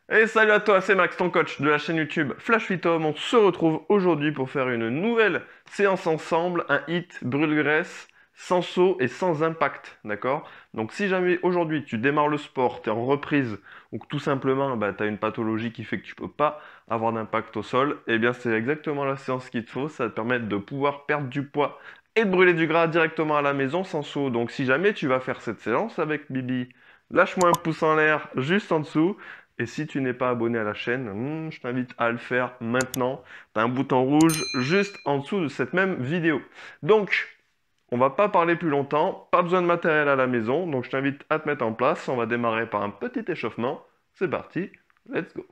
Et salut à toi, c'est Max, ton coach de la chaîne YouTube Flash Fit Home. On se retrouve aujourd'hui pour faire une nouvelle séance ensemble, un hit brûle-graisse, sans saut et sans impact, d'accord? Donc si jamais aujourd'hui tu démarres le sport, tu es en reprise, ou que tout simplement tu as une pathologie qui fait que tu peux pas avoir d'impact au sol, eh bien c'est exactement la séance qu'il te faut, ça va te permettre de pouvoir perdre du poids et de brûler du gras directement à la maison sans saut. Donc si jamais tu vas faire cette séance avec Bibi, lâche-moi un pouce en l'air juste en dessous. Et si tu n'es pas abonné à la chaîne, je t'invite à le faire maintenant. Tu as un bouton rouge juste en dessous de cette même vidéo. Donc, on va pas parler plus longtemps, pas besoin de matériel à la maison, donc je t'invite à te mettre en place. On va démarrer par un petit échauffement. C'est parti, let's go.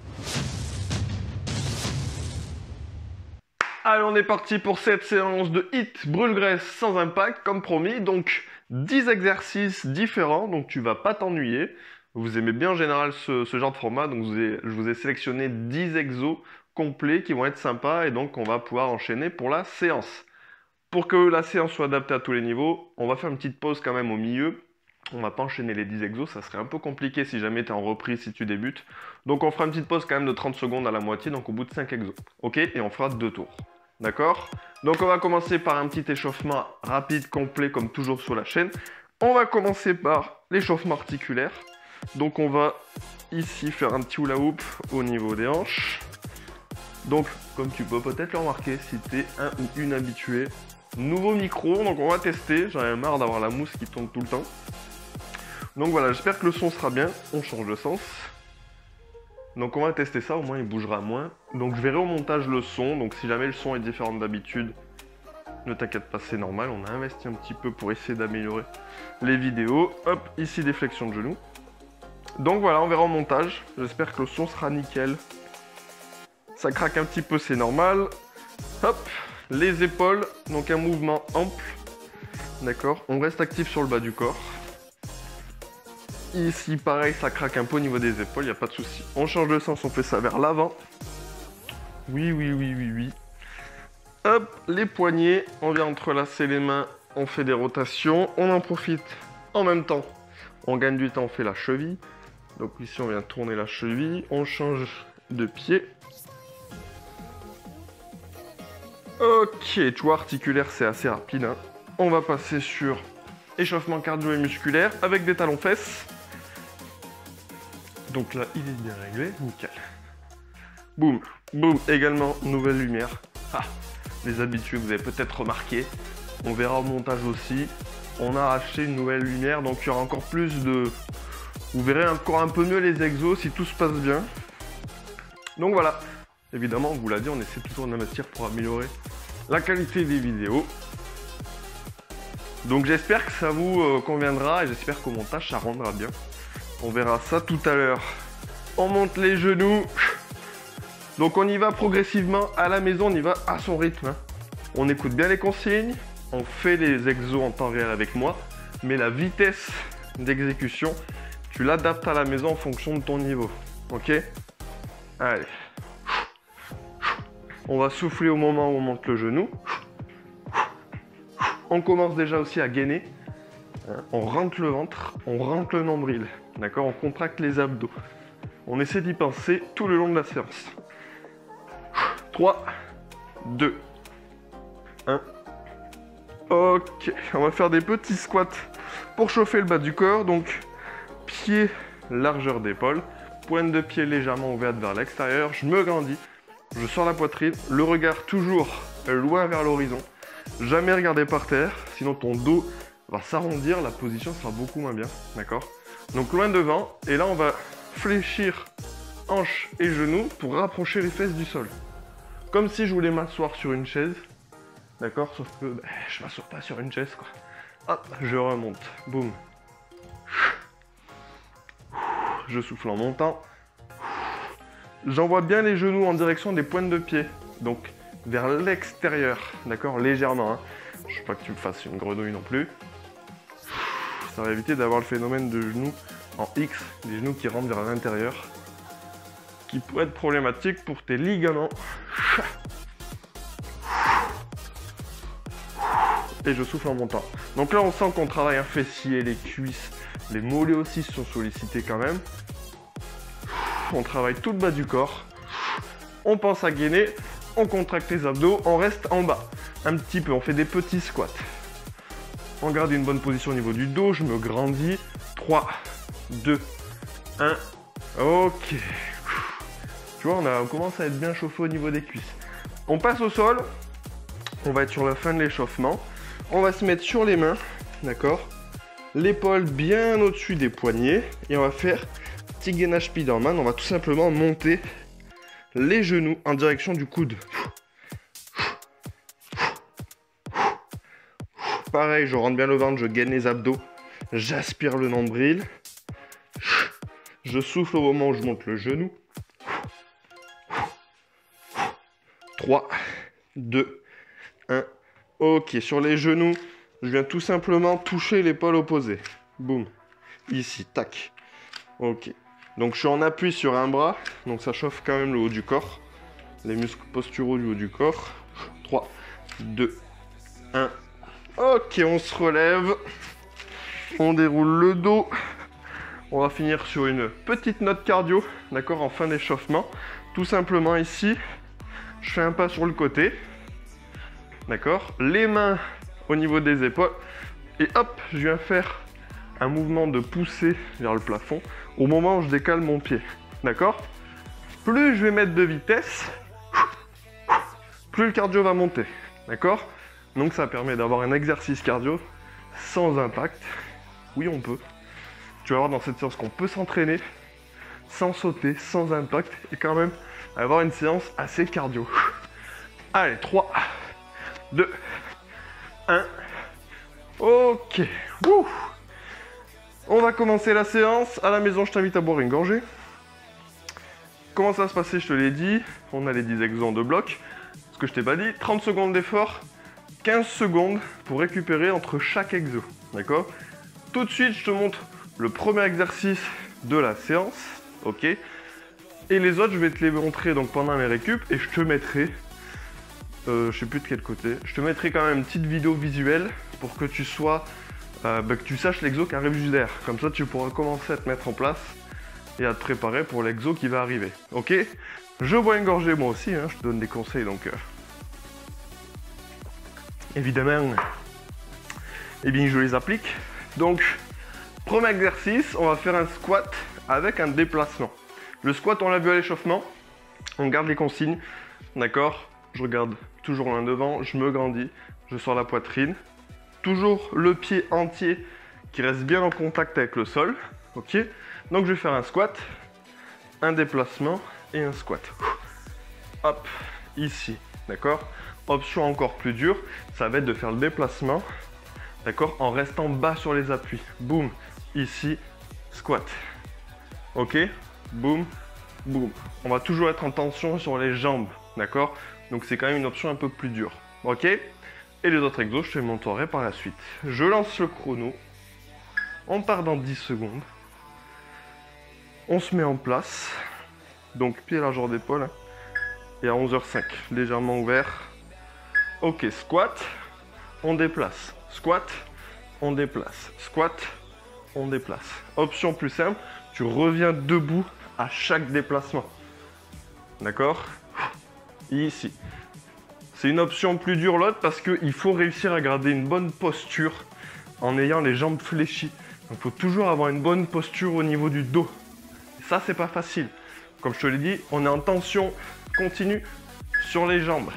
Allez, on est parti pour cette séance de hit brûle-graisse sans impact, comme promis. Donc, 10 exercices différents, donc tu vas pas t'ennuyer. Vous aimez bien en général ce genre de format, donc je vous ai sélectionné 10 exos complets qui vont être sympas et donc on va pouvoir enchaîner pour la séance. Pour que la séance soit adaptée à tous les niveaux, on va faire une petite pause quand même au milieu. On va pas enchaîner les 10 exos, ça serait un peu compliqué si jamais tu es en reprise, si tu débutes. Donc on fera une petite pause quand même de 30 secondes à la moitié, donc au bout de 5 exos. Ok? Et on fera 2 tours. D'accord? Donc on va commencer par un petit échauffement rapide, complet, comme toujours sur la chaîne. On va commencer par l'échauffement articulaire. Donc on va ici faire un petit hula hoop au niveau des hanches. Donc, comme tu peux peut-être le remarquer si tu es un ou une habituée, nouveau micro, donc on va tester. J'en ai marre d'avoir la mousse qui tombe tout le temps. Donc voilà, j'espère que le son sera bien. On change de sens. Donc on va tester ça, au moins il bougera moins. Donc je verrai au montage le son, donc si jamais le son est différent d'habitude, ne t'inquiète pas, c'est normal. On a investi un petit peu pour essayer d'améliorer les vidéos. Hop, ici des flexions de genoux. Donc voilà, on verra au montage. J'espère que le son sera nickel. Ça craque un petit peu, c'est normal. Hop, les épaules, donc un mouvement ample. D'accord, on reste actif sur le bas du corps. Ici, pareil, ça craque un peu au niveau des épaules, il n'y a pas de souci. On change de sens, on fait ça vers l'avant. Oui, oui, oui, oui, oui. Hop, les poignets, on vient entrelacer les mains, on fait des rotations. On en profite en même temps. On gagne du temps, on fait la cheville. Donc ici, on vient tourner la cheville. On change de pied. Ok, tu vois, articulaire, c'est assez rapide. Hein. On va passer sur échauffement cardio et musculaire avec des talons fesses. Donc là, il est bien réglé, nickel. Boum, boum, également, nouvelle lumière. Ah, les habitués, vous avez peut-être remarqué. On verra au montage aussi. On a acheté une nouvelle lumière, donc il y aura encore plus de... Vous verrez encore un peu mieux les exos si tout se passe bien. Donc voilà. Évidemment, on vous l'a dit, on essaie toujours d'investir pour améliorer la qualité des vidéos. Donc j'espère que ça vous conviendra et j'espère qu'au montage, ça rendra bien. On verra ça tout à l'heure. On monte les genoux. Donc on y va progressivement à la maison, on y va à son rythme. Hein. On écoute bien les consignes, on fait les exos en temps réel avec moi, mais la vitesse d'exécution, tu l'adaptes à la maison en fonction de ton niveau. Ok? Allez. On va souffler au moment où on monte le genou. On commence déjà aussi à gainer. On rentre le ventre, on rentre le nombril. D'accord? On contracte les abdos. On essaie d'y penser tout le long de la séance. 3, 2, 1. Ok, on va faire des petits squats pour chauffer le bas du corps. Donc, pied, largeur d'épaule, pointe de pied légèrement ouverte vers l'extérieur. Je me grandis, je sors la poitrine, le regard toujours loin vers l'horizon. Jamais regarder par terre, sinon ton dos va s'arrondir, la position sera beaucoup moins bien. D'accord? Donc loin devant, et là on va fléchir hanches et genoux pour rapprocher les fesses du sol. Comme si je voulais m'asseoir sur une chaise. D'accord? Sauf que je m'assois pas sur une chaise, quoi. Hop, je remonte. Boum. Je souffle en montant. J'envoie bien les genoux en direction des pointes de pied. Donc, vers l'extérieur. D'accord? Légèrement. Hein. Je ne veux pas que tu me fasses une grenouille non plus. Ça va éviter d'avoir le phénomène de genoux en X. Des genoux qui rentrent vers l'intérieur. Qui pourrait être problématique pour tes ligaments. Et je souffle en montant. Donc là, on sent qu'on travaille un fessier, les cuisses, les mollets aussi sont sollicités quand même. On travaille tout le bas du corps. On pense à gainer. On contracte les abdos. On reste en bas. Un petit peu. On fait des petits squats. On garde une bonne position au niveau du dos. Je me grandis. 3, 2, 1. Ok. Tu vois, on commence à être bien chauffé au niveau des cuisses. On passe au sol. On va être sur la fin de l'échauffement. On va se mettre sur les mains. D'accord? L'épaule bien au-dessus des poignets. Et on va faire petit gainage Spiderman. On va tout simplement monter les genoux en direction du coude. Pareil, je rentre bien le ventre, je gaine les abdos. J'aspire le nombril. Je souffle au moment où je monte le genou. 3, 2, 1. Ok, sur les genoux, je viens tout simplement toucher l'épaule opposée. Boum. Ici, tac. Ok. Donc je suis en appui sur un bras, donc ça chauffe quand même le haut du corps. Les muscles posturaux du haut du corps. 3, 2, 1. Ok, on se relève. On déroule le dos. On va finir sur une petite note cardio, d'accord, en fin d'échauffement. Tout simplement ici, je fais un pas sur le côté. D'accord? Les mains au niveau des épaules. Et hop, je viens faire un mouvement de poussée vers le plafond au moment où je décale mon pied. D'accord? Plus je vais mettre de vitesse, plus le cardio va monter. D'accord? Donc ça permet d'avoir un exercice cardio sans impact. Oui, on peut. Tu vas voir dans cette séance qu'on peut s'entraîner sans sauter, sans impact et quand même avoir une séance assez cardio. Allez, 3, 2, 1. Ok. Wouh. On va commencer la séance. À la maison, je t'invite à boire une gorgée. Comment ça va se passer, je te l'ai dit. On a les 10 exos de bloc. Ce que je t'ai pas dit, 30 secondes d'effort, 15 secondes pour récupérer entre chaque exo. D'accord? Tout de suite, je te montre le premier exercice de la séance. Ok? Et les autres, je vais te les montrer donc pendant mes récup et je te mettrai, je sais plus de quel côté, je te mettrai quand même une petite vidéo visuelle pour que tu sois, que tu saches l'exo qui arrive juste derrière. Comme ça, tu pourras commencer à te mettre en place et à te préparer pour l'exo qui va arriver. Ok? Je bois une gorgée moi aussi, hein, je te donne des conseils donc évidemment, eh bien je les applique. Donc, premier exercice, on va faire un squat avec un déplacement. Le squat, on l'a vu à l'échauffement, on garde les consignes, d'accord? Je regarde toujours l'un devant, je me grandis, je sors la poitrine. Toujours le pied entier qui reste bien en contact avec le sol, ok? Donc je vais faire un squat, un déplacement et un squat. Hop, ici, d'accord? Option encore plus dure, ça va être de faire le déplacement, d'accord? En restant bas sur les appuis. Boum, ici, squat. Ok? Boum, boum. On va toujours être en tension sur les jambes, d'accord? Donc c'est quand même une option un peu plus dure. Ok? Et les autres exos, je te les montrerai par la suite. Je lance le chrono. On part dans 10 secondes. On se met en place. Donc pied largeur d'épaule. Hein. Et à 11h05, légèrement ouvert. Ok, squat. On déplace. Squat. On déplace. Squat. On déplace. Option plus simple. Tu reviens debout à chaque déplacement. D'accord? Ici. C'est une option plus dure l'autre parce qu'il faut réussir à garder une bonne posture en ayant les jambes fléchies. Donc il faut toujours avoir une bonne posture au niveau du dos. Et ça, c'est pas facile. Comme je te l'ai dit, on est en tension continue sur les jambes.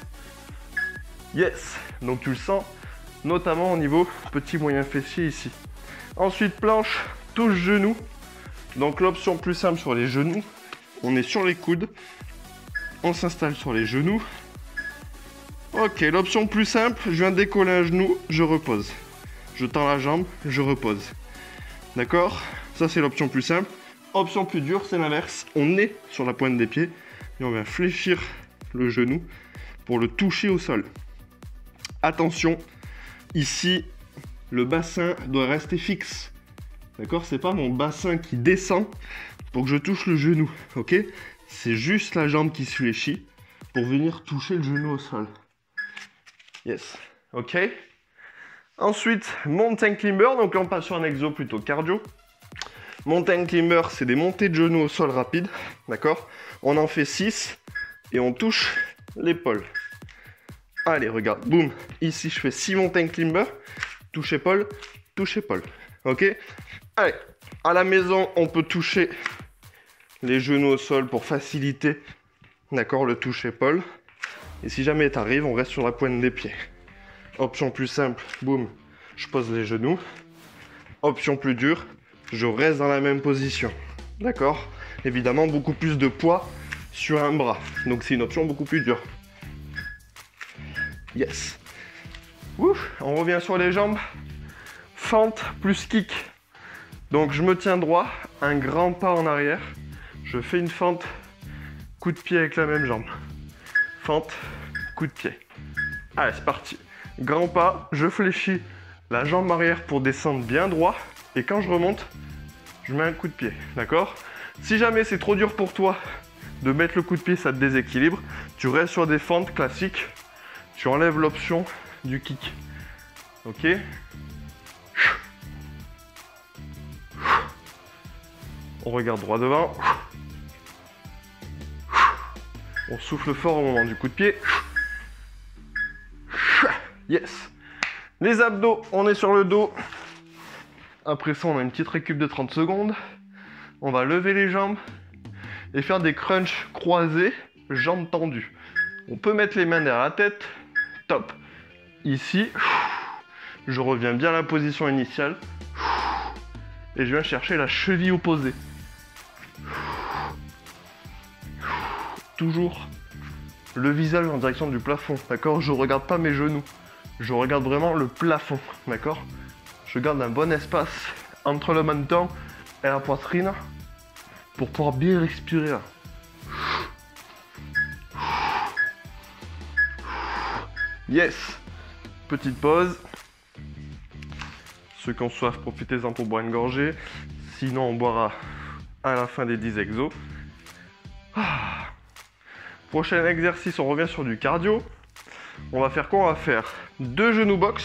Yes. Donc tu le sens, notamment au niveau petit moyen fessier ici. Ensuite, planche, touche genou. Donc l'option plus simple sur les genoux, on est sur les coudes. On s'installe sur les genoux. Ok, l'option plus simple, je viens décoller un genou, je repose. Je tends la jambe, je repose. D'accord? Ça, c'est l'option plus simple. Option plus dure, c'est l'inverse. On est sur la pointe des pieds et on vient fléchir le genou pour le toucher au sol. Attention, ici, le bassin doit rester fixe. D'accord? C'est pas mon bassin qui descend pour que je touche le genou. Ok? C'est juste la jambe qui se fléchit pour venir toucher le genou au sol. Yes. Ok. Ensuite, mountain climber. Donc là, on passe sur un exo plutôt cardio. Mountain climber, c'est des montées de genoux au sol rapides, d'accord? On en fait 6 et on touche l'épaule. Allez, regarde, boum. Ici, je fais 6 mountain climber, touche épaule, ok? Allez, à la maison, on peut toucher les genoux au sol pour faciliter, d'accord, le touche épaule. Et si jamais t'arrives, on reste sur la pointe des pieds. Option plus simple, boum, je pose les genoux. Option plus dure, je reste dans la même position. D'accord? Évidemment, beaucoup plus de poids sur un bras. Donc, c'est une option beaucoup plus dure. Yes. Ouf, on revient sur les jambes. Fente plus kick. Donc, je me tiens droit, un grand pas en arrière. Je fais une fente, coup de pied avec la même jambe. Fente, coup de pied. Allez, c'est parti. Grand pas, je fléchis la jambe arrière pour descendre bien droit. Et quand je remonte, je mets un coup de pied. D'accord? Si jamais c'est trop dur pour toi de mettre le coup de pied, ça te déséquilibre. Tu restes sur des fentes classiques. Tu enlèves l'option du kick. Ok? On regarde droit devant. On souffle fort au moment du coup de pied. Yes. Les abdos, on est sur le dos. Après ça, on a une petite récup de 30 secondes. On va lever les jambes et faire des crunchs croisés, jambes tendues. On peut mettre les mains derrière la tête. Top. Ici, je reviens bien à la position initiale. Et je viens chercher la cheville opposée. Toujours le visage en direction du plafond, d'accord? Je regarde pas mes genoux. Je regarde vraiment le plafond, d'accord? Je garde un bon espace entre le menton et la poitrine pour pouvoir bien respirer là. Yes. Petite pause. Ceux qui ont soif, profitez-en pour boire une gorgée. Sinon, on boira à la fin des 10 exos. Prochain exercice, on revient sur du cardio. On va faire quoi? On va faire 2 genoux box,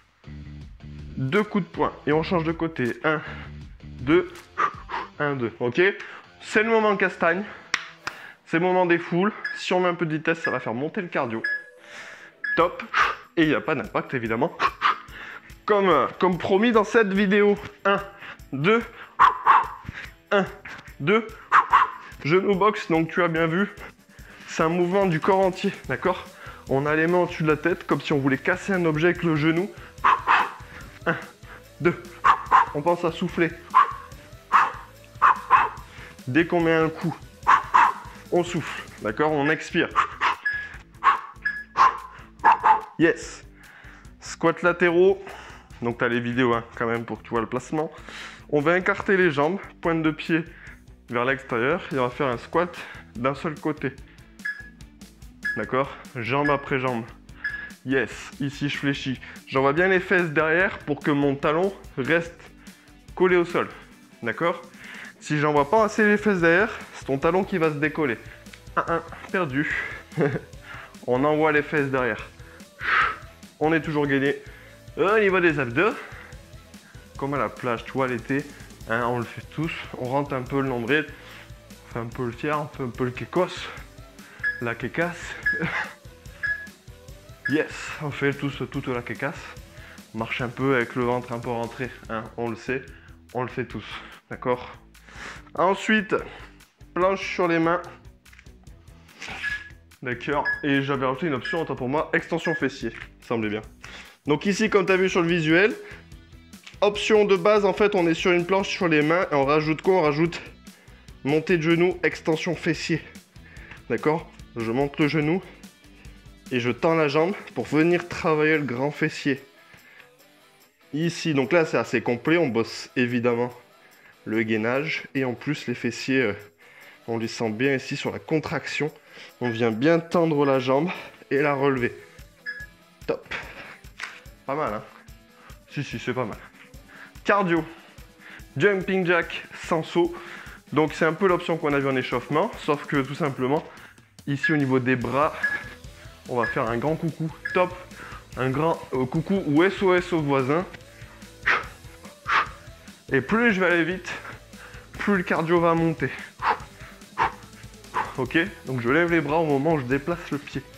2 coups de poing. Et on change de côté. 1, 2, 1, 2. Ok? C'est le moment castagne. C'est le moment des foules. Si on met un peu de vitesse, ça va faire monter le cardio. Top. Et il n'y a pas d'impact, évidemment. Comme promis dans cette vidéo. 1, 2, 1, 2. Genou box, donc tu as bien vu. C'est un mouvement du corps entier, d'accord? On a les mains au-dessus de la tête, comme si on voulait casser un objet avec le genou. 1, 2. On pense à souffler. Dès qu'on met un coup, on souffle, d'accord? On expire. Yes. Squat latéraux. Donc tu as les vidéos hein, quand même pour que tu vois le placement. On va écarter les jambes, pointe de pied vers l'extérieur. Et on va faire un squat d'un seul côté. D'accord? Jambe après jambe. Yes. Ici, je fléchis. J'envoie bien les fesses derrière pour que mon talon reste collé au sol. D'accord? Si j'envoie pas assez les fesses derrière, c'est ton talon qui va se décoller. 1, perdu. On envoie les fesses derrière. On est toujours gainé. Au niveau des abdos, comme à la plage, tu vois, l'été, hein, on le fait tous. On rentre un peu le nombril, on fait un peu le tiers, on fait un peu le kékos, la kékasse. Yes, on fait tous toute la kékasse. On marche un peu avec le ventre un peu rentré, hein, on le sait, on le fait tous, d'accord? Ensuite, planche sur les mains. D'accord, et j'avais rajouté une option, autant pour moi, extension fessier, ça semblait bien. Donc ici, comme tu as vu sur le visuel, option de base, en fait, on est sur une planche sur les mains et on rajoute quoi? On rajoute montée de genou, extension fessier. D'accord? Je monte le genou et je tends la jambe pour venir travailler le grand fessier. Ici, donc là, c'est assez complet. On bosse évidemment le gainage et en plus, les fessiers, on les sent bien ici sur la contraction. On vient bien tendre la jambe et la relever. Top. Pas mal, hein? Si, c'est pas mal. Cardio. Jumping jack sans saut. Donc, c'est un peu l'option qu'on a vu en échauffement. Sauf que, tout simplement, ici, au niveau des bras, on va faire un grand coucou. Top. Un grand coucou ou SOS au voisin. Et plus je vais aller vite, plus le cardio va monter. Ok? Donc je lève les bras au moment où je déplace le pied.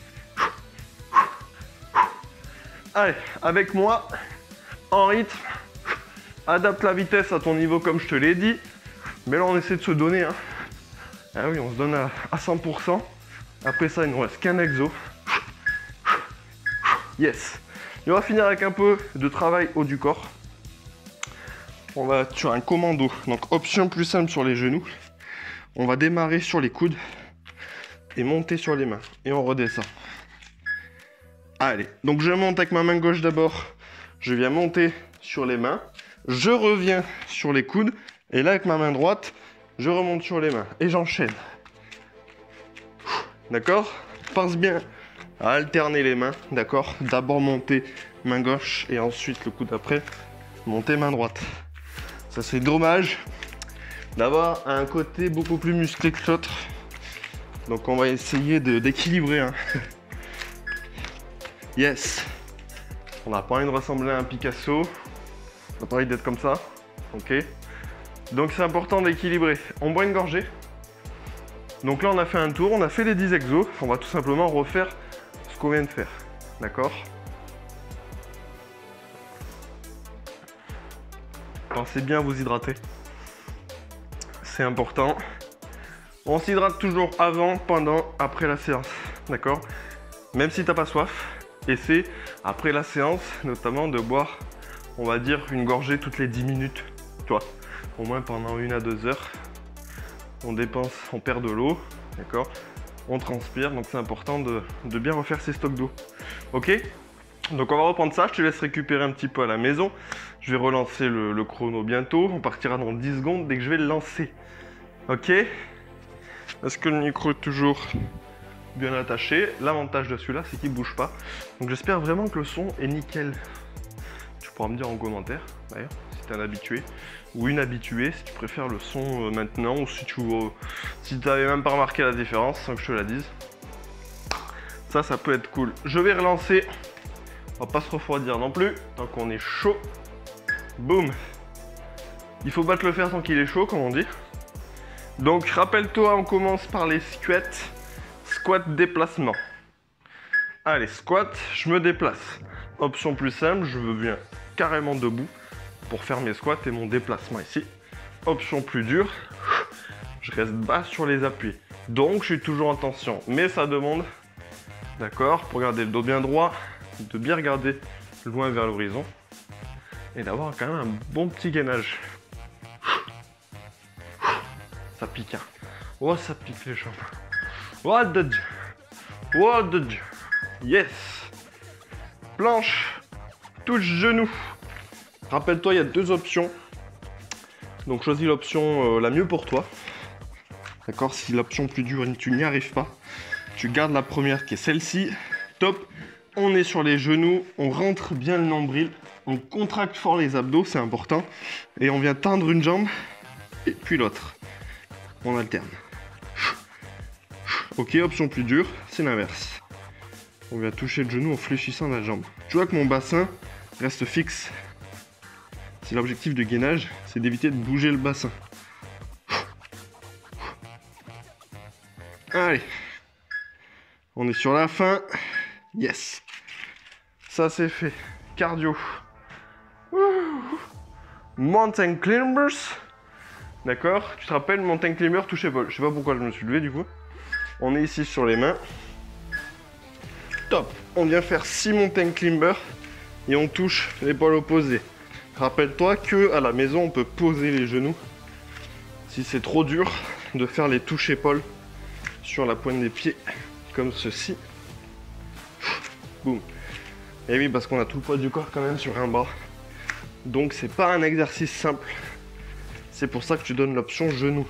Allez, avec moi, en rythme, adapte la vitesse à ton niveau comme je te l'ai dit. Mais là on essaie de se donner, hein. Ah oui, on se donne à 100%. Après ça, il ne nous reste qu'un exo. Yes. Et on va finir avec un peu de travail haut du corps. On va sur un commando. Donc option plus simple sur les genoux. On va démarrer sur les coudes et monter sur les mains. Et on redescend. Allez, donc je monte avec ma main gauche d'abord. Je viens monter sur les mains. Je reviens sur les coudes. Et là, avec ma main droite, je remonte sur les mains. Et j'enchaîne. D'accord? Pense bien à alterner les mains. D'accord? D'abord monter main gauche et ensuite le coup d'après, monter main droite. Ça, c'est dommage d'avoir un côté beaucoup plus musclé que l'autre. Donc on va essayer d'équilibrer. Hein. Yes. On n'a pas envie de ressembler à un Picasso. On n'a pas envie d'être comme ça. Ok. Donc c'est important d'équilibrer. On boit une gorgée. Donc là on a fait un tour, on a fait les 10 exos. On va tout simplement refaire ce qu'on vient de faire. D'accord? Pensez bien à vous hydrater. C'est important. On s'hydrate toujours avant, pendant, après la séance. D'accord? Même si t'as pas soif, essaie après la séance, notamment de boire, on va dire, une gorgée toutes les 10 minutes. Tu vois? Au moins pendant 1 à 2 heures. On dépense, on perd de l'eau. D'accord? On transpire, donc c'est important de bien refaire ses stocks d'eau. Ok? Donc on va reprendre ça, je te laisse récupérer un petit peu à la maison. Je vais relancer le chrono bientôt. On partira dans 10 secondes dès que je vais le lancer. Ok? Est-ce que le micro est toujours bien attaché? L'avantage de celui-là, c'est qu'il ne bouge pas. Donc j'espère vraiment que le son est nickel. Tu pourras me dire en commentaire, d'ailleurs, si tu es un habitué ou une habituée, si tu préfères le son maintenant ou si tu n'avais même pas remarqué la différence sans que je te la dise. Ça peut être cool. Je vais relancer. On va pas se refroidir non plus, tant qu'on est chaud. Boum. Il faut battre le fer tant qu'il est chaud, comme on dit. Donc, rappelle-toi, on commence par les squats. Squat déplacement. Allez, squat, je me déplace. Option plus simple, je me viens carrément debout pour faire mes squats et mon déplacement ici. Option plus dure, je reste bas sur les appuis. Donc, je suis toujours en tension, mais ça demande, d'accord, pour garder le dos bien droit, de bien regarder loin vers l'horizon et d'avoir quand même un bon petit gainage. Ça pique, hein. Oh, ça pique les jambes. What the Dieu. What the Dieu. Yes. Planche. Touche genou. Rappelle-toi, il y a 2 options. Donc choisis l'option la mieux pour toi. D'accord? Si l'option plus dure, tu n'y arrives pas, tu gardes la première qui est celle-ci. Top. On est sur les genoux, on rentre bien le nombril, on contracte fort les abdos, c'est important. Et on vient tendre une jambe et puis l'autre. On alterne. Ok, option plus dure, c'est l'inverse. On vient toucher le genou en fléchissant la jambe. Tu vois que mon bassin reste fixe. C'est l'objectif de gainage, c'est d'éviter de bouger le bassin. Allez. On est sur la fin. Yes. Ça c'est fait. Cardio. Mountain climbers. D'accord? Tu te rappelles, mountain climber, touche épaule. Je sais pas pourquoi je me suis levé du coup. On est ici sur les mains. Top. On vient faire 6 mountain climbers et on touche l'épaule opposée. Rappelle-toi que à la maison, on peut poser les genoux. Si c'est trop dur de faire les touches épaules sur la pointe des pieds, comme ceci. Boum. Et oui, parce qu'on a tout le poids du corps quand même sur un bras. Donc c'est pas un exercice simple. C'est pour ça que tu donnes l'option genou.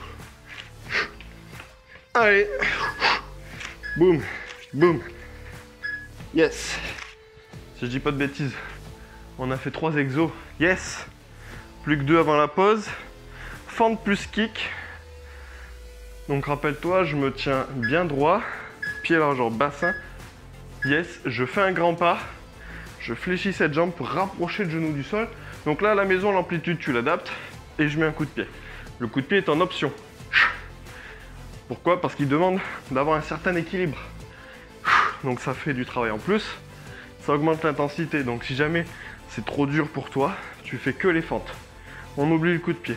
Allez. Boum. Boum. Yes. Si je dis pas de bêtises, on a fait 3 exos. Yes. Plus que 2 avant la pause. Fente plus kick. Donc rappelle-toi, je me tiens bien droit. Pied largeur bassin. Yes. Je fais un grand pas. Je fléchis cette jambe pour rapprocher le genou du sol. Donc là, à la maison, l'amplitude, tu l'adaptes. Et je mets un coup de pied. Le coup de pied est en option. Pourquoi? Parce qu'il demande d'avoir un certain équilibre. Donc ça fait du travail en plus. Ça augmente l'intensité. Donc si jamais c'est trop dur pour toi, tu fais que les fentes. On oublie le coup de pied.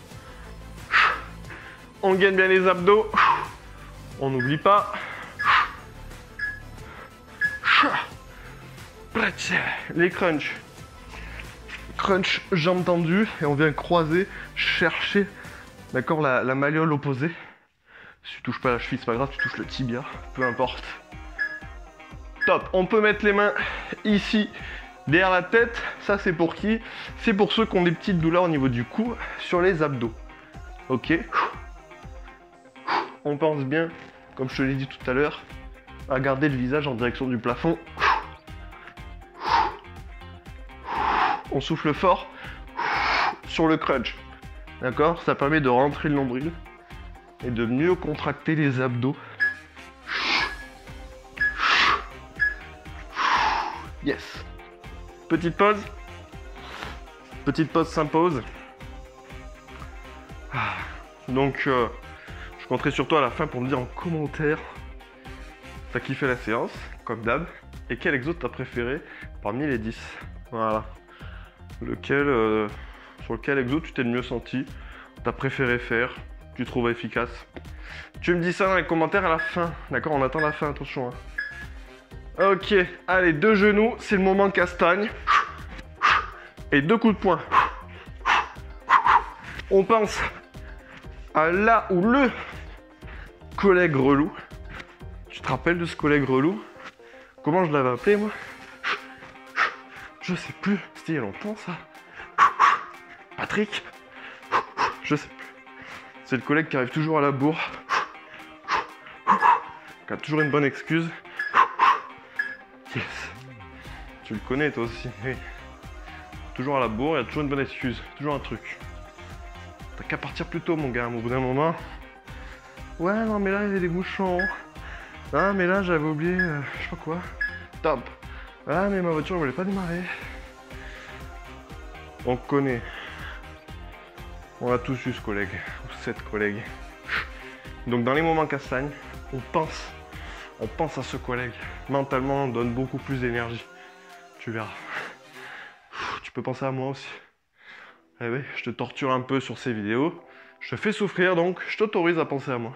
On gaine bien les abdos. On n'oublie pas. Les crunchs. Crunch, jambes tendues. Et on vient croiser, chercher, d'accord, la malléole opposée. Si tu touches pas la cheville, c'est pas grave, tu touches le tibia, peu importe. Top. On peut mettre les mains ici, derrière la tête. Ça, c'est pour qui? C'est pour ceux qui ont des petites douleurs au niveau du cou, sur les abdos. Ok. On pense bien, comme je te l'ai dit tout à l'heure, à garder le visage en direction du plafond. On souffle fort sur le crunch. D'accord? Ça permet de rentrer le nombril et de mieux contracter les abdos. Yes. Petite pause. Petite pause s'impose. Donc, je compterai sur toi à la fin pour me dire en commentaire t'as kiffé la séance, comme d'hab, et quel exo t'as préféré parmi les 10. Voilà. Sur lequel exo tu t'es le mieux senti, t'as préféré faire, tu trouves efficace. Tu me dis ça dans les commentaires à la fin, d'accord? On attend la fin, attention. Hein. Ok, allez, 2 genoux, c'est le moment castagne. Et 2 coups de poing. On pense à là où le collègue relou. Tu te rappelles de ce collègue relou? Comment je l'avais appelé, moi? Je sais plus, c'était il y a longtemps, ça. Patrick? Je sais plus. C'est le collègue qui arrive toujours à la bourre. Qui a toujours une bonne excuse. Yes. Tu le connais, toi aussi. Oui. Toujours à la bourre, il y a toujours une bonne excuse. Toujours un truc. T'as qu'à partir plus tôt, mon gars, au bout d'un moment. Ouais, non, mais là, il y a des bouchons. Ah, mais là, j'avais oublié, je sais pas quoi. Top. Ah, mais ma voiture, elle voulait pas démarrer. On connaît. On a tous eu ce collègue, ou cette collègue. Donc, dans les moments castagne, on pense à ce collègue. Mentalement, on donne beaucoup plus d'énergie. Tu verras. Tu peux penser à moi aussi. Eh oui, je te torture un peu sur ces vidéos. Je te fais souffrir, donc je t'autorise à penser à moi.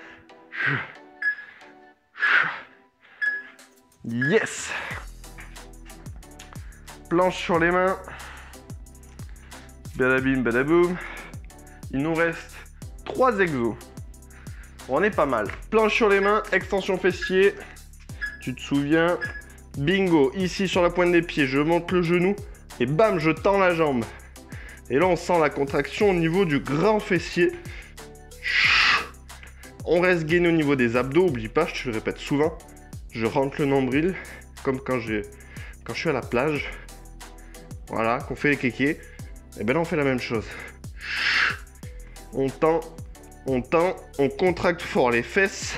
Yes! Planche sur les mains. Badabim, badaboum. Il nous reste 3 exos. On est pas mal. Planche sur les mains, extension fessier. Tu te souviens? Bingo, ici sur la pointe des pieds, je monte le genou et bam, je tends la jambe. Et là, on sent la contraction au niveau du grand fessier. On reste gainé au niveau des abdos, oublie pas, je te le répète souvent. Je rentre le nombril, comme quand je suis à la plage. Voilà, qu'on fait les kékés. Et bien là, on fait la même chose. On tend, on contracte fort les fesses.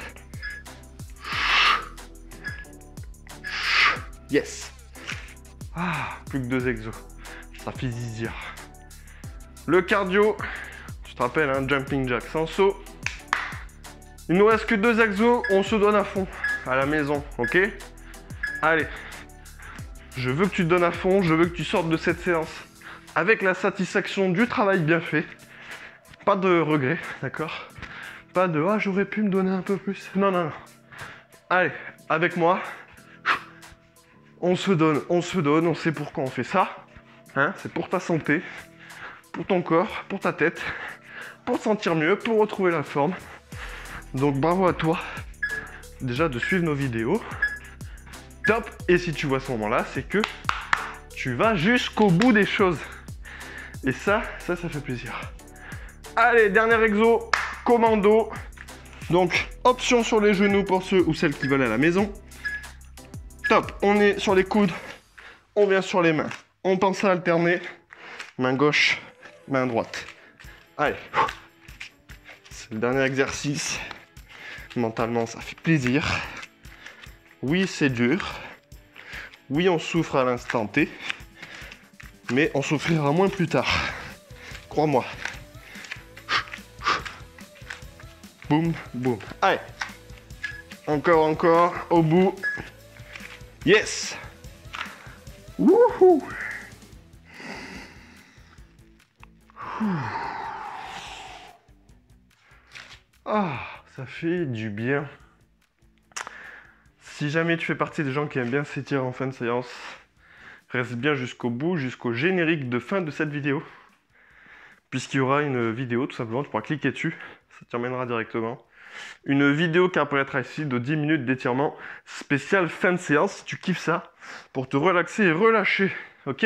Yes. Ah, plus que 2 exos. Ça fait zizir. Le cardio, tu te rappelles, hein, jumping jack sans saut. Il nous reste que 2 exos, on se donne à fond à la maison, ok? Allez, je veux que tu te donnes à fond, je veux que tu sortes de cette séance avec la satisfaction du travail bien fait. Pas de regret, d'accord? Pas de « ah, j'aurais pu me donner un peu plus ». Non, non, non. Allez, avec moi, on se donne, on sait pourquoi on fait ça. Hein? C'est pour ta santé, pour ton corps, pour ta tête, pour te sentir mieux, pour retrouver la forme. Donc bravo à toi, déjà de suivre nos vidéos. Top. Et si tu vois ce moment-là, c'est que tu vas jusqu'au bout des choses. Et ça fait plaisir. Allez, dernier exo, commando. Donc, option sur les genoux pour ceux ou celles qui veulent à la maison. Top, on est sur les coudes, on vient sur les mains. On pense à alterner, main gauche, main droite. Allez, c'est le dernier exercice. Mentalement, ça fait plaisir. Oui, c'est dur. Oui, on souffre à l'instant T. Mais on souffrira moins plus tard. Crois-moi. boum, boum. Allez. Encore, encore, au bout. Yes. Wouhou. Ah, ça fait du bien. Si jamais tu fais partie des gens qui aiment bien s'étirer en fin de séance, reste bien jusqu'au bout, jusqu'au générique de fin de cette vidéo. Puisqu'il y aura une vidéo, tout simplement, tu pourras cliquer dessus, ça t'y emmènera directement. Une vidéo qui apparaîtra ici de 10 minutes d'étirement spécial fin de séance, si tu kiffes ça, pour te relaxer et relâcher, ok?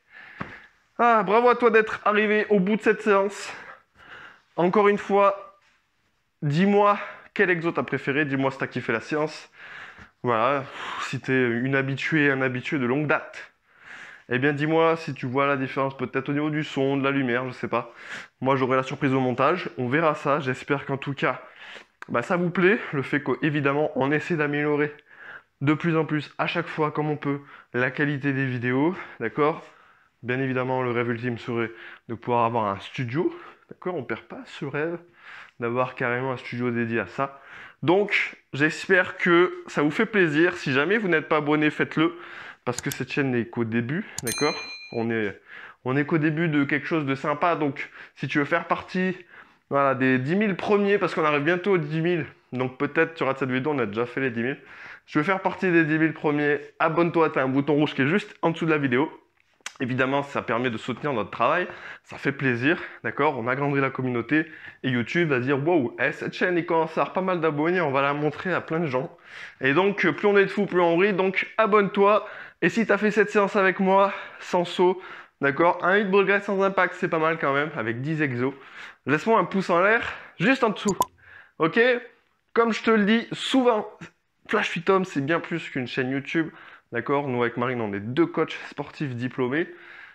Ah, bravo à toi d'être arrivé au bout de cette séance. Encore une fois, dis-moi quel exo t'as préféré, dis-moi si t'as kiffé la séance. Voilà, si t'es une habituée, un habitué de longue date, eh bien dis-moi si tu vois la différence peut-être au niveau du son, de la lumière, je sais pas. Moi j'aurai la surprise au montage, on verra ça, j'espère qu'en tout cas, ça vous plaît, le fait qu'évidemment on essaie d'améliorer de plus en plus à chaque fois comme on peut la qualité des vidéos, d'accord? Bien évidemment le rêve ultime serait de pouvoir avoir un studio, d'accord? On perd pas ce rêve d'avoir carrément un studio dédié à ça. Donc, j'espère que ça vous fait plaisir. Si jamais vous n'êtes pas abonné, faites-le. Parce que cette chaîne n'est qu'au début, d'accord? On est qu'au début de quelque chose de sympa. Donc, si tu veux faire partie voilà, des 10 000 premiers, parce qu'on arrive bientôt aux 10 000. Donc, peut-être tu rates cette vidéo, on a déjà fait les 10 000. Si tu veux faire partie des 10 000 premiers, abonne-toi. Tu as un bouton rouge qui est juste en dessous de la vidéo. Évidemment, ça permet de soutenir notre travail, ça fait plaisir, d'accord? On agrandit la communauté et YouTube va dire wow, cette chaîne il commence à avoir pas mal d'abonnés, on va la montrer à plein de gens. Et donc, plus on est de fous, plus on rit, donc abonne-toi. Et si tu as fait cette séance avec moi, sans saut, d'accord? Un hit brûle graisse sans impact, c'est pas mal quand même, avec 10 exos. Laisse-moi un pouce en l'air, juste en dessous, ok? Comme je te le dis souvent, Flash Fit Home, c'est bien plus qu'une chaîne YouTube. D'accord? Nous, avec Marine, on est 2 coachs sportifs diplômés.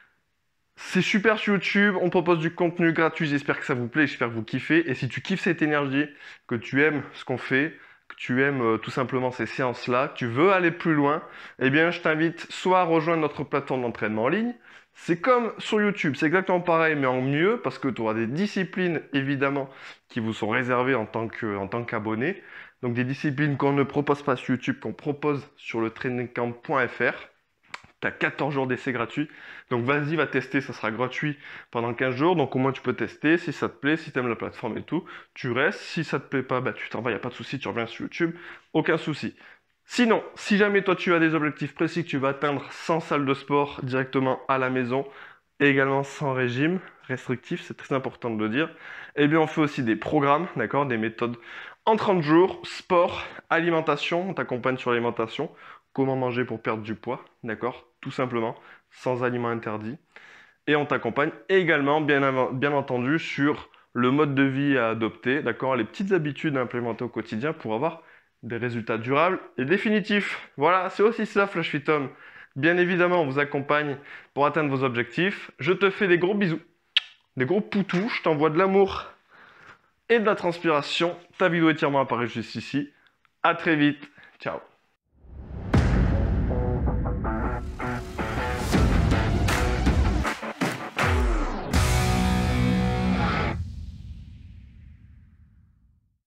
C'est super sur YouTube, on propose du contenu gratuit, j'espère que ça vous plaît, j'espère que vous kiffez. Et si tu kiffes cette énergie, que tu aimes ce qu'on fait, que tu aimes tout simplement ces séances-là, que tu veux aller plus loin, eh bien, je t'invite soit à rejoindre notre plateforme d'entraînement en ligne. C'est comme sur YouTube, c'est exactement pareil, mais en mieux, parce que tu auras des disciplines, évidemment, qui vous sont réservées en tant qu'abonné. Donc des disciplines qu'on ne propose pas sur YouTube, qu'on propose sur le trainingcamp.fr. Tu as 14 jours d'essai gratuit. Donc vas-y, va tester, ça sera gratuit pendant 15 jours. Donc au moins tu peux tester, si ça te plaît, si tu aimes la plateforme et tout, tu restes. Si ça te plaît pas, tu t'en vas, il n'y a pas de souci, tu reviens sur YouTube, aucun souci. Sinon, si jamais toi tu as des objectifs précis que tu vas atteindre sans salle de sport, directement à la maison, et également sans régime restrictif, c'est très important de le dire, eh bien on fait aussi des programmes, d'accord, des méthodes en 30 jours, sport, alimentation, on t'accompagne sur l'alimentation, comment manger pour perdre du poids, d'accord, tout simplement, sans aliments interdits. Et on t'accompagne également, bien entendu, sur le mode de vie à adopter, d'accord, les petites habitudes à implémenter au quotidien pour avoir des résultats durables et définitifs. Voilà, c'est aussi ça, Flash Fit Home. Bien évidemment, on vous accompagne pour atteindre vos objectifs. Je te fais des gros bisous, des gros poutous, je t'envoie de l'amour et de la transpiration. Ta vidéo étirement apparaît juste ici. À très vite. Ciao.